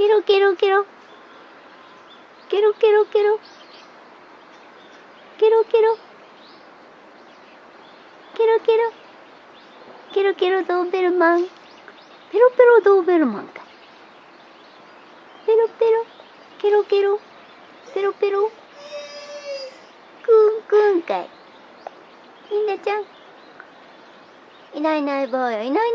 ケロケロケロ。ケロケロケロ。ケロケロ。ケロケロ。ケロケロドーベルマン。ペロペロドーベルマンか。ペロペロ。ケロケロ。ペロペロ。クンクンかい。みんなちゃん。いないいないばあや、いないいない。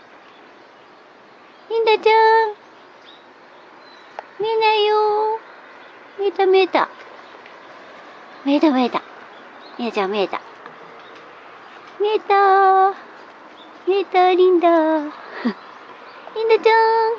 みんなちゃん。見えないよ。見えた見えた。見えた見えた。みんなちゃん見えた。見えた。見えた、リンダ。リンダちゃん。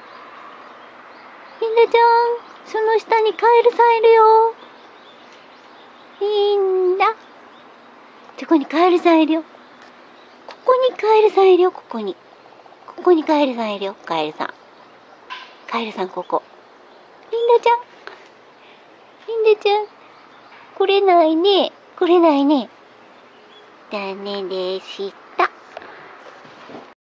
リンダちゃん。その下にカエルさんいるよ。リンダ。そこにカエルさんいるよ。ここにカエルさんいるよ、ここに。ここにカエルさんいるよ、カエルさん。カエルさん、ここ。リンダちゃん。リンダちゃん。来れないね。来れないね。ダメでした。